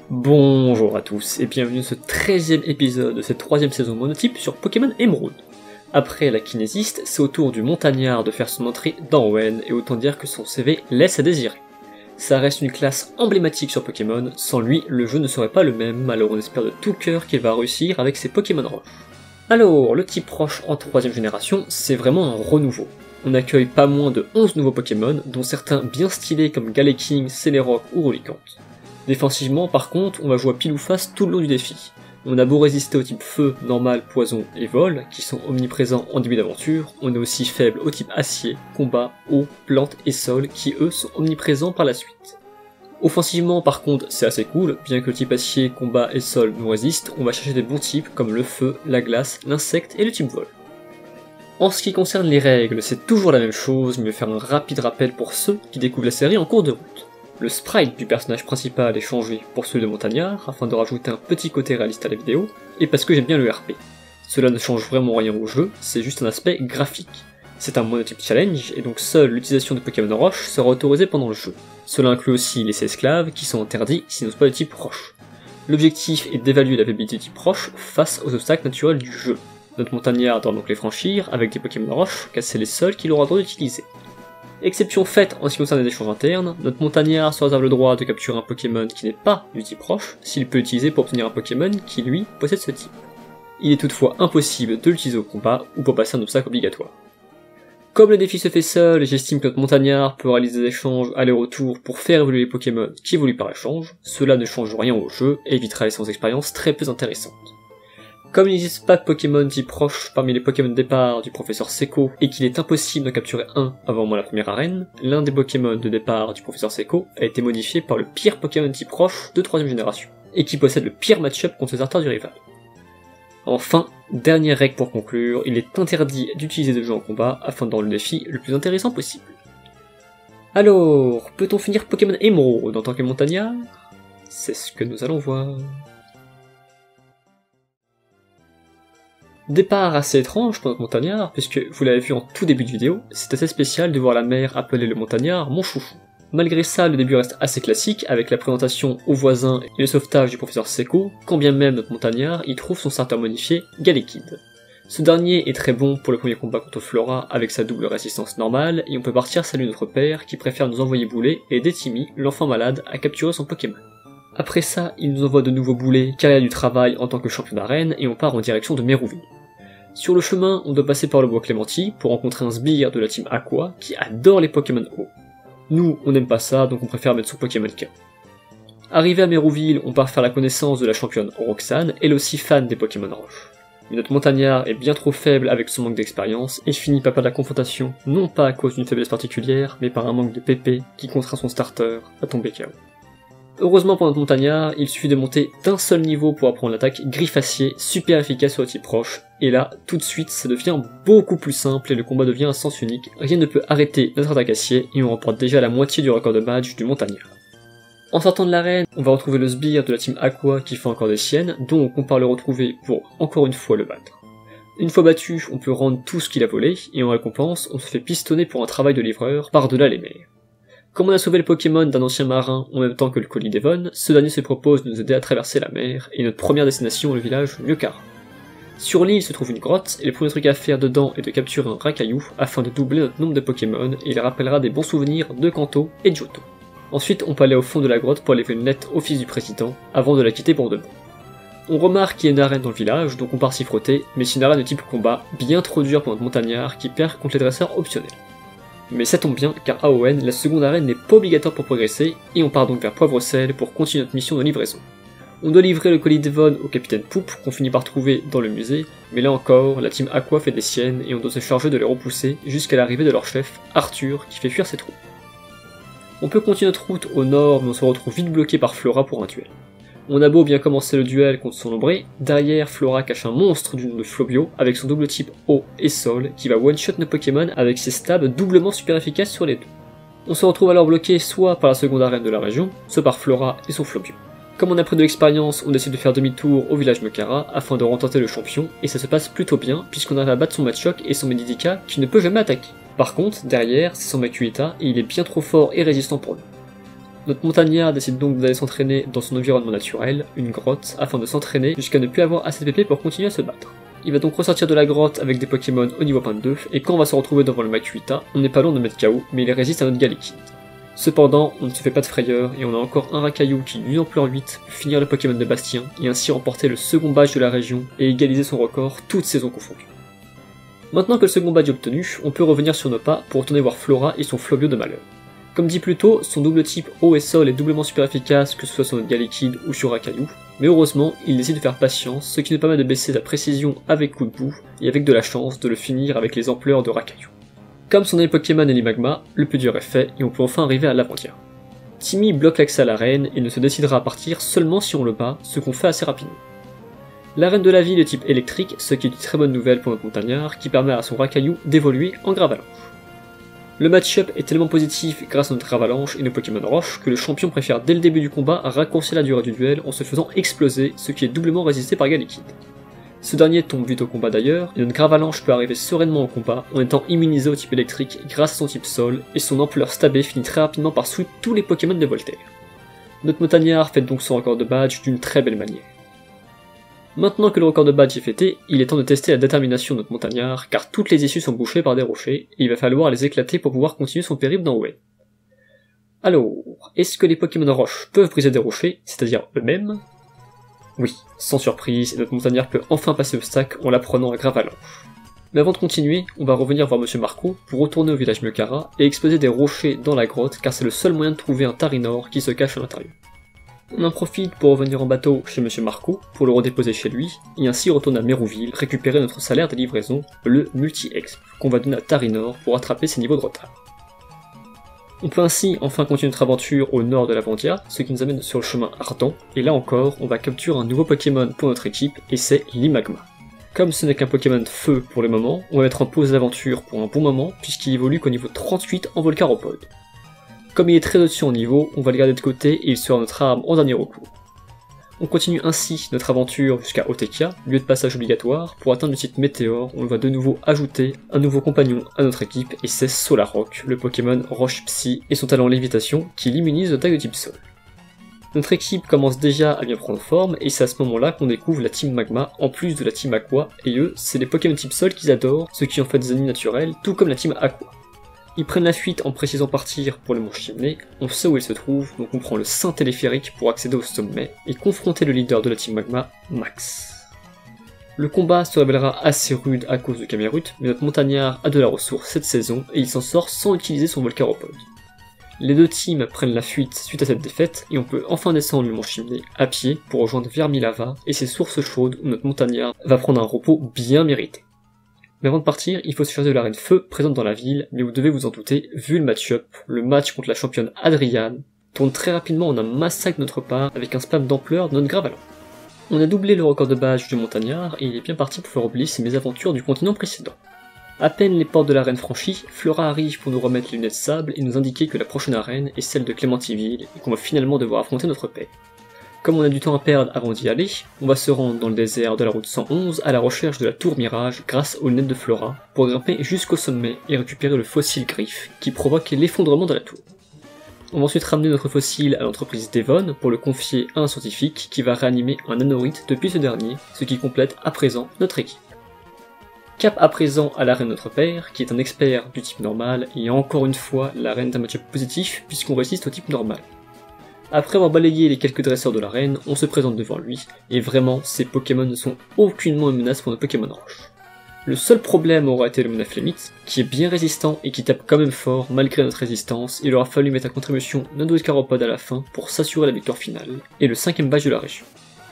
Bonjour à tous et bienvenue dans ce 13e épisode de cette 3ème saison monotype sur Pokémon Emerald. Après la kinésiste, c'est au tour du montagnard de faire son entrée dans Hoenn et autant dire que son CV laisse à désirer. Ça reste une classe emblématique sur Pokémon, sans lui le jeu ne serait pas le même, alors on espère de tout cœur qu'il va réussir avec ses Pokémon roches. Alors, le type roche en 3ème génération, c'est vraiment un renouveau. On accueille pas moins de 11 nouveaux Pokémon, dont certains bien stylés comme Galeking, Celerock ou Rolicante. Défensivement, par contre, on va jouer à pile ou face tout le long du défi. On a beau résister au type feu, normal, poison et vol, qui sont omniprésents en début d'aventure, on est aussi faible au type acier, combat, eau, plante et sol, qui eux sont omniprésents par la suite. Offensivement, par contre, c'est assez cool, bien que le type acier, combat et sol nous résistent, on va chercher des bons types comme le feu, la glace, l'insecte et le type vol. En ce qui concerne les règles, c'est toujours la même chose, mais je vais faire un rapide rappel pour ceux qui découvrent la série en cours de route. Le sprite du personnage principal est changé pour celui de Montagnard, afin de rajouter un petit côté réaliste à la vidéo, et parce que j'aime bien le RP. Cela ne change vraiment rien au jeu, c'est juste un aspect graphique. C'est un monotype challenge, et donc seule l'utilisation de Pokémon roche sera autorisée pendant le jeu. Cela inclut aussi les esclaves, qui sont interdits s'ils n'osent pas le type roche. L'objectif est d'évaluer la viabilité du type roche face aux obstacles naturels du jeu. Notre Montagnard doit donc les franchir avec des Pokémon roche, car c'est les seuls qu'il aura le droit d'utiliser. Exception faite en ce qui concerne les échanges internes, notre Montagnard se réserve le droit de capturer un Pokémon qui n'est pas du type roche, s'il peut l'utiliser pour obtenir un Pokémon qui, lui, possède ce type. Il est toutefois impossible de l'utiliser au combat ou pour passer un obstacle obligatoire. Comme le défi se fait seul, j'estime que notre Montagnard peut réaliser des échanges aller-retour pour faire évoluer les Pokémon qui évoluent par échange, cela ne change rien au jeu et évitera les séances d'expérience très peu intéressantes. Comme il n'existe pas de Pokémon type roche parmi les Pokémon de départ du professeur Seco et qu'il est impossible d'en capturer un avant moi la première arène, l'un des Pokémon de départ du professeur Seco a été modifié par le pire Pokémon type roche de 3ème génération, et qui possède le pire match-up contre les starters du rival. Enfin, dernière règle pour conclure, il est interdit d'utiliser de jeux en combat afin de rendre le défi le plus intéressant possible. Alors, peut-on finir Pokémon Emerald en tant que montagnard? C'est ce que nous allons voir. Départ assez étrange pour notre montagnard, puisque vous l'avez vu en tout début de vidéo, c'est assez spécial de voir la mère appeler le montagnard mon chouchou. Malgré ça, le début reste assez classique, avec la présentation aux voisins et le sauvetage du professeur Seco, quand bien même notre montagnard y trouve son starter modifié, Galekid. Ce dernier est très bon pour le premier combat contre Flora avec sa double résistance normale, et on peut partir saluer notre père qui préfère nous envoyer bouler et aider Timmy, l'enfant malade, à capturer son Pokémon. Après ça, il nous envoie de nouveaux boulets car il a du travail en tant que champion d'arène et on part en direction de Mérouville. Sur le chemin, on doit passer par le bois Clémenti pour rencontrer un sbire de la team Aqua qui adore les Pokémon eau. Nous, on n'aime pas ça, donc on préfère mettre son Pokémon K. Arrivé à Mérouville, on part faire la connaissance de la championne Roxane, elle aussi fan des Pokémon roches. Mais notre montagnard est bien trop faible avec son manque d'expérience et finit par perdre la confrontation, non pas à cause d'une faiblesse particulière, mais par un manque de PP qui contraint son starter à tomber KO. Heureusement pour notre montagnard, il suffit de monter d'un seul niveau pour apprendre l'attaque Griffe-Acier, super efficace sur le type roche, et là, tout de suite, ça devient beaucoup plus simple et le combat devient un sens unique, rien ne peut arrêter notre attaque acier et on remporte déjà la moitié du record de badge du montagnard. En sortant de l'arène, on va retrouver le sbire de la team Aqua qui fait encore des siennes, dont on compare le retrouver pour encore une fois le battre. Une fois battu, on peut rendre tout ce qu'il a volé, et en récompense, on se fait pistonner pour un travail de livreur par-delà les mers. Comme on a sauvé le Pokémon d'un ancien marin en même temps que le colis d'Evon, ce dernier se propose de nous aider à traverser la mer, et notre première destination est le village Miokara. Sur l'île se trouve une grotte, et le premier truc à faire dedans est de capturer un racaillou afin de doubler notre nombre de Pokémon, et il rappellera des bons souvenirs de Kanto et de Johto. Ensuite, on peut aller au fond de la grotte pour aller faire une lettre au fils du président, avant de la quitter pour de bon. On remarque qu'il y a une arène dans le village, donc on part s'y frotter, mais c'est une arène de type combat, bien trop dure pour notre montagnard qui perd contre les dresseurs optionnels. Mais ça tombe bien, car à Hoenn, la seconde arène n'est pas obligatoire pour progresser, et on part donc vers Poivre-Sel pour continuer notre mission de livraison. On doit livrer le colis d'Evon au capitaine Poupe, qu'on finit par trouver dans le musée, mais là encore, la team Aqua fait des siennes, et on doit se charger de les repousser jusqu'à l'arrivée de leur chef, Arthur, qui fait fuir ses troupes. On peut continuer notre route au nord, mais on se retrouve vite bloqué par Flora pour un duel. On a beau bien commencer le duel contre son ombré, derrière Flora cache un monstre du nom de Flobio avec son double type eau et sol qui va one-shot nos Pokémon avec ses stabs doublement super efficaces sur les deux. On se retrouve alors bloqué soit par la seconde arène de la région, soit par Flora et son Flobio. Comme on a pris de l'expérience, on décide de faire demi-tour au village Miokara afin de retenter le champion, et ça se passe plutôt bien puisqu'on arrive à battre son Machoke et son Medidika qui ne peut jamais attaquer. Par contre, derrière, c'est son Makuhita et il est bien trop fort et résistant pour nous. Notre montagnard décide donc d'aller s'entraîner dans son environnement naturel, une grotte, afin de s'entraîner jusqu'à ne plus avoir assez de PP pour continuer à se battre. Il va donc ressortir de la grotte avec des Pokémon au niveau 22, et quand on va se retrouver devant le Makuhita, on n'est pas loin de mettre KO, mais il résiste à notre Galekid. Cependant, on ne se fait pas de frayeur, et on a encore un Rakayu qui, d'une ampleur 8, peut finir le Pokémon de Bastien, et ainsi remporter le second badge de la région, et égaliser son record, toutes saisons confondues. Maintenant que le second badge est obtenu, on peut revenir sur nos pas pour retourner voir Flora et son Flobio de malheur. Comme dit plus tôt, son double type eau et sol est doublement super efficace que ce soit sur notre Galekid ou sur Rakayu, mais heureusement, il décide de faire patience, ce qui nous permet de baisser sa précision avec coup de boue, et avec de la chance de le finir avec les ampleurs de Rakayu. Comme son ami Pokémon est l'Imagma, le plus dur est fait et on peut enfin arriver à l'Aventia. Timmy bloque l'accès à l'arène et ne se décidera à partir seulement si on le bat, ce qu'on fait assez rapidement. L'arène de la ville est de type électrique, ce qui est une très bonne nouvelle pour notre montagnard qui permet à son Rakayu d'évoluer en Gravalanche. Le match-up est tellement positif grâce à notre Gravalanche et nos Pokémon Roche que le champion préfère dès le début du combat raccourcir la durée du duel en se faisant exploser, ce qui est doublement résisté par Galekid. Ce dernier tombe vite au combat d'ailleurs, et notre Gravalanche peut arriver sereinement au combat en étant immunisé au type électrique grâce à son type sol, et son ampleur stabée finit très rapidement par sweep tous les Pokémon de Voltaire. Notre montagnard fête donc son record de badge d'une très belle manière. Maintenant que le record de badge est fêté, il est temps de tester la détermination de notre montagnard, car toutes les issues sont bouchées par des rochers, et il va falloir les éclater pour pouvoir continuer son périple dans Hoenn. Alors, est-ce que les Pokémon roches peuvent briser des rochers, c'est-à-dire eux-mêmes? Oui, sans surprise, et notre montagnard peut enfin passer l'obstacle en l'apprenant à Gravalanche. Mais avant de continuer, on va revenir voir Monsieur Marco pour retourner au village Meukara et exploser des rochers dans la grotte car c'est le seul moyen de trouver un Tarinor qui se cache à l'intérieur. On en profite pour revenir en bateau chez Monsieur Marco pour le redéposer chez lui, et ainsi retourner à Mérouville récupérer notre salaire de livraison, le multi-exp, qu'on va donner à Tarinor pour rattraper ses niveaux de retard. On peut ainsi enfin continuer notre aventure au nord de l'Aventia, ce qui nous amène sur le chemin ardent, et là encore, on va capturer un nouveau Pokémon pour notre équipe, et c'est l'Imagma. Comme ce n'est qu'un Pokémon feu pour le moment, on va mettre en pause l'aventure pour un bon moment, puisqu'il évolue qu'au niveau 38 en Volcaropode. Comme il est très au-dessus en niveau, on va le garder de côté et il sera notre arme en dernier recours. On continue ainsi notre aventure jusqu'à Otekia, lieu de passage obligatoire, pour atteindre le site Météore où on va de nouveau ajouter un nouveau compagnon à notre équipe et c'est Solrock, le Pokémon Roche Psy et son talent Lévitation qui l'immunise aux attaques de type Sol. Notre équipe commence déjà à bien prendre forme et c'est à ce moment-là qu'on découvre la Team Magma en plus de la Team Aqua et eux, c'est les Pokémon type Sol qu'ils adorent, ce qui en fait des ennemis naturels, tout comme la Team Aqua. Ils prennent la fuite en précisant partir pour le mont Chimney, on sait où il se trouve, donc on prend le Saint téléphérique pour accéder au sommet et confronter le leader de la Team Magma, Max. Le combat se révélera assez rude à cause de Camerut, mais notre montagnard a de la ressource cette saison et il s'en sort sans utiliser son Volcaropode. Les deux teams prennent la fuite suite à cette défaite et on peut enfin descendre le mont Chimney à pied pour rejoindre Vermilava et ses sources chaudes où notre montagnard va prendre un repos bien mérité. Mais avant de partir, il faut se charger de l'arène feu présente dans la ville, mais vous devez vous en douter, vu le match-up, le match contre la championne Adriane tourne très rapidement en un massacre de notre part avec un spam d'ampleur de notre Gravalanche. On a doublé le record de badge du montagnard et il est bien parti pour faire oublier ses mésaventures du continent précédent. À peine les portes de l'arène franchies, Flora arrive pour nous remettre les lunettes de sable et nous indiquer que la prochaine arène est celle de Clémentiville et qu'on va finalement devoir affronter notre père. Comme on a du temps à perdre avant d'y aller, on va se rendre dans le désert de la route 111 à la recherche de la tour Mirage grâce aux lunettes de Flora pour grimper jusqu'au sommet et récupérer le fossile griffe qui provoque l'effondrement de la tour. On va ensuite ramener notre fossile à l'entreprise Devon pour le confier à un scientifique qui va réanimer un anorite depuis ce dernier, ce qui complète à présent notre équipe. Cap à présent à l'arène de notre père, qui est un expert du type normal, et encore une fois l'arène d'un match-up positif puisqu'on résiste au type normal. Après avoir balayé les quelques dresseurs de l'arène, on se présente devant lui, et vraiment, ces Pokémon ne sont aucunement une menace pour nos Pokémon Roche. Le seul problème aura été le Monaflémite, qui est bien résistant et qui tape quand même fort malgré notre résistance, il aura fallu mettre à contribution notre Volcaropode à la fin pour s'assurer la victoire finale, et le 5ème badge de la région.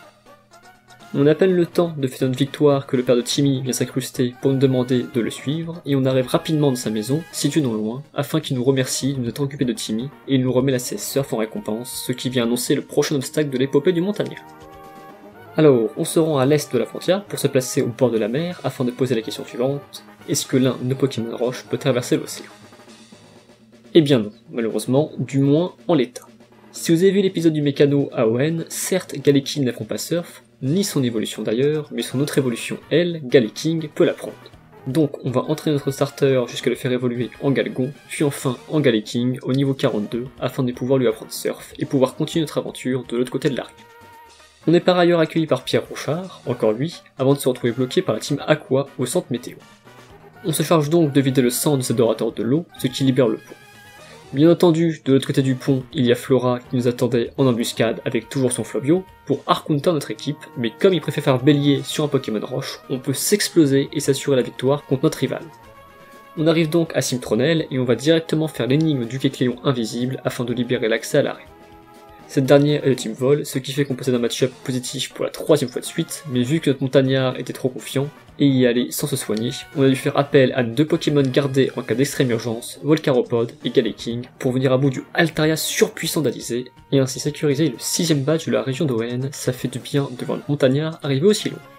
On a à peine le temps de fêter notre victoire que le père de Timmy vient s'incruster pour nous demander de le suivre, et on arrive rapidement dans sa maison, située non loin, afin qu'il nous remercie de nous être occupé de Timmy, et il nous remet la CS Surf en récompense, ce qui vient annoncer le prochain obstacle de l'épopée du montagnard. Alors, on se rend à l'est de la frontière pour se placer au bord de la mer afin de poser la question suivante, est-ce que l'un de nos Pokémon Roche peut traverser l'océan? Eh bien non, malheureusement, du moins en l'état. Si vous avez vu l'épisode du mécano à Hoenn, certes Galeking n'apprend pas Surf, ni son évolution d'ailleurs, mais son autre évolution, elle, Galeking, peut l'apprendre. Donc on va entraîner notre starter jusqu'à le faire évoluer en Galgon, puis enfin en Galaking au niveau 42, afin de pouvoir lui apprendre Surf et pouvoir continuer notre aventure de l'autre côté de la rive. On est par ailleurs accueilli par Pierre Rochard, encore lui, avant de se retrouver bloqué par la team Aqua au centre météo. On se charge donc de vider le sang de ces adorateurs de l'eau, ce qui libère le pont. Bien entendu, de l'autre côté du pont, il y a Flora qui nous attendait en embuscade avec toujours son Flobio, pour hard-counter notre équipe, mais comme il préfère faire bélier sur un Pokémon roche, on peut s'exploser et s'assurer la victoire contre notre rival. On arrive donc à Simtronel et on va directement faire l'énigme du Kecleon invisible afin de libérer l'accès à l'arrêt. Cette dernière est de Team Vol, ce qui fait qu'on possède un match-up positif pour la 3e fois de suite, mais vu que notre montagnard était trop confiant, et y aller sans se soigner, on a dû faire appel à 2 Pokémon gardés en cas d'extrême urgence, Volcaropod et Galaking, pour venir à bout du Altaria surpuissant d'Alizé, et ainsi sécuriser le 6ème badge de la région d'Oen. Ça fait du bien de voir notre montagnard arriver aussi loin.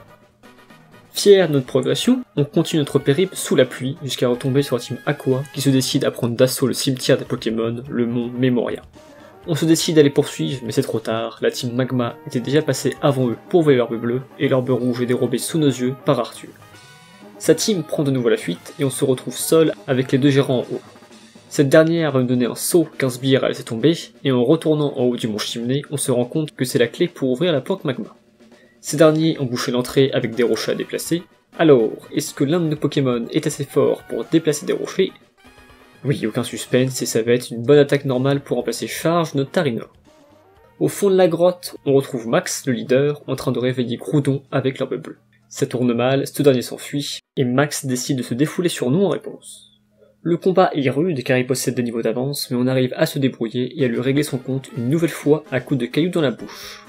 Fier de notre progression, on continue notre périple sous la pluie jusqu'à retomber sur la team Aqua qui se décide à prendre d'assaut le cimetière des Pokémon, le mont Memoria. On se décide à les poursuivre, mais c'est trop tard, la team Magma était déjà passée avant eux pour voler l'orbe bleue, et l'orbe rouge est dérobée sous nos yeux par Arthur. Sa team prend de nouveau la fuite, et on se retrouve seul avec les 2 gérants en haut. Cette dernière va nous donner un saut qu'un sbire a laissé tomber, et en retournant en haut du mont Chimney, on se rend compte que c'est la clé pour ouvrir la planque Magma. Ces derniers ont bouché l'entrée avec des rochers à déplacer. Alors, est-ce que l'un de nos Pokémon est assez fort pour déplacer des rochers? Oui, aucun suspense, et ça va être une bonne attaque normale pour remplacer Charge de Tarinor. Au fond de la grotte, on retrouve Max, le leader, en train de réveiller Groudon avec l'orbe bleue. Ça tourne mal, ce dernier s'enfuit, et Max décide de se défouler sur nous en réponse. Le combat est rude car il possède des niveaux d'avance, mais on arrive à se débrouiller et à lui régler son compte une nouvelle fois à coups de cailloux dans la bouche.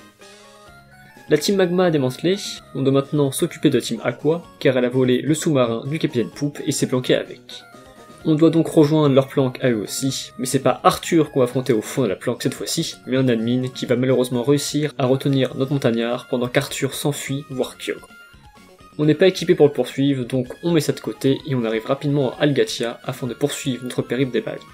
La team Magma a démantelé, on doit maintenant s'occuper de la team Aqua, car elle a volé le sous-marin du capitaine Poupe et s'est planqué avec. On doit donc rejoindre leur planque à eux aussi, mais c'est pas Arthur qu'on va affronter au fond de la planque cette fois-ci, mais un admin qui va malheureusement réussir à retenir notre montagnard pendant qu'Arthur s'enfuit, voire Kyogre. On n'est pas équipé pour le poursuivre, donc on met ça de côté et on arrive rapidement à Algatia afin de poursuivre notre périple des badges.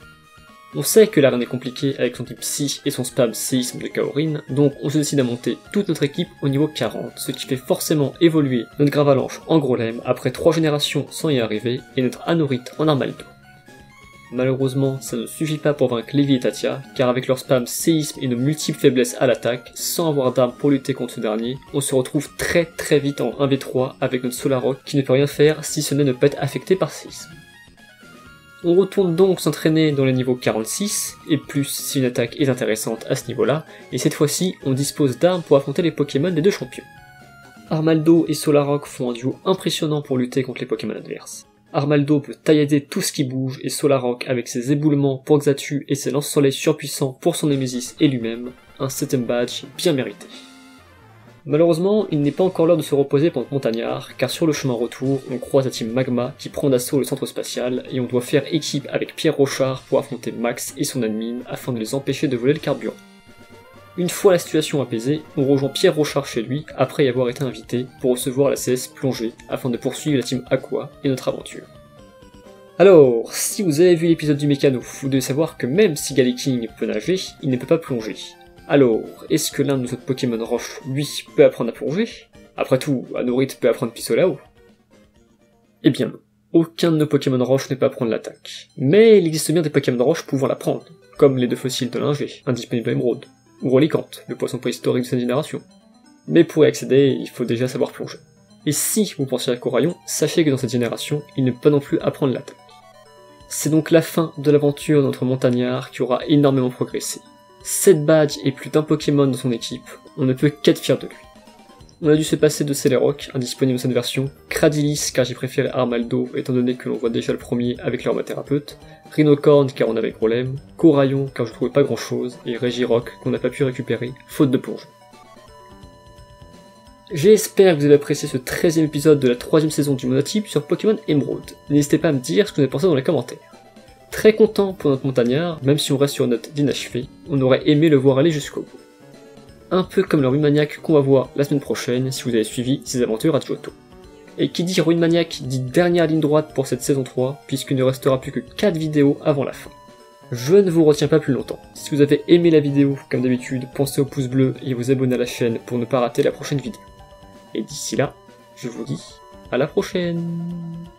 On sait que l'arène est compliquée avec son type Psy et son spam séisme de Kaorin, donc on se décide à monter toute notre équipe au niveau 40, ce qui fait forcément évoluer notre Gravalanche en Grolem après 3 générations sans y arriver, et notre Anorite en Armaldo. Malheureusement, ça ne suffit pas pour vaincre Lévi et Tatia, car avec leur spam séisme et nos multiples faiblesses à l'attaque, sans avoir d'armes pour lutter contre ce dernier, on se retrouve très vite en 1v3 avec notre Solrock qui ne peut rien faire si ce n'est ne pas être affecté par séisme. On retourne donc s'entraîner dans les niveaux 46, et plus si une attaque est intéressante à ce niveau-là, et cette fois-ci, on dispose d'armes pour affronter les Pokémon des 2 champions. Armaldo et Solrock font un duo impressionnant pour lutter contre les Pokémon adverses. Armaldo peut taillader tout ce qui bouge, et Solrock avec ses éboulements pour Xatu et ses lance-soleil surpuissants pour son Némésis et lui-même, un 7ème badge bien mérité. Malheureusement, il n'est pas encore l'heure de se reposer pour notre montagnard, car sur le chemin retour, on croise la team Magma qui prend d'assaut le centre spatial, et on doit faire équipe avec Pierre Rochard pour affronter Max et son admin afin de les empêcher de voler le carburant. Une fois la situation apaisée, on rejoint Pierre Rochard chez lui, après y avoir été invité, pour recevoir la CS plongée, afin de poursuivre la team Aqua et notre aventure. Alors, si vous avez vu l'épisode du mécano, vous devez savoir que même si Galaking peut nager, il ne peut pas plonger. Alors, est-ce que l'un de nos autres Pokémon roche, lui, peut apprendre à plonger? Après tout, Anorite peut apprendre Pissolao. Eh bien non, aucun de nos Pokémon roche ne peut apprendre l'attaque. Mais il existe bien des Pokémon roche pouvant l'apprendre, comme les 2 fossiles de Lingé, indisponibles à Émeraude, ou Rolicante, le poisson préhistorique de cette génération. Mais pour y accéder, il faut déjà savoir plonger. Et si vous pensez à Coraillon, sachez que dans cette génération, il ne peut pas non plus apprendre l'attaque. C'est donc la fin de l'aventure de notre montagnard qui aura énormément progressé. 7 badges et plus d'un Pokémon dans son équipe, on ne peut qu'être fier de lui. On a dû se passer de Celeroc, indisponible dans cette version, Cradilis car j'ai préféré Armaldo étant donné que l'on voit déjà le premier avec l'Armathérapeute, Rhinocorn car on avait Grolem, Coraillon car je trouvais pas grand chose, et Regirock qu'on n'a pas pu récupérer, faute de plonge. J'espère que vous avez apprécié ce 13ème épisode de la 3ème saison du monotype sur Pokémon Emerald. N'hésitez pas à me dire ce que vous avez pensé dans les commentaires. Très content pour notre montagnard, même si on reste sur une note d'inachevé, on aurait aimé le voir aller jusqu'au bout. Un peu comme le Ruinmaniac qu'on va voir la semaine prochaine si vous avez suivi ses aventures à Johto. Et qui dit Ruinmaniac dit dernière ligne droite pour cette saison 3, puisqu'il ne restera plus que 4 vidéos avant la fin. Je ne vous retiens pas plus longtemps. Si vous avez aimé la vidéo, comme d'habitude, pensez au pouce bleu et vous abonner à la chaîne pour ne pas rater la prochaine vidéo. Et d'ici là, je vous dis À la prochaine.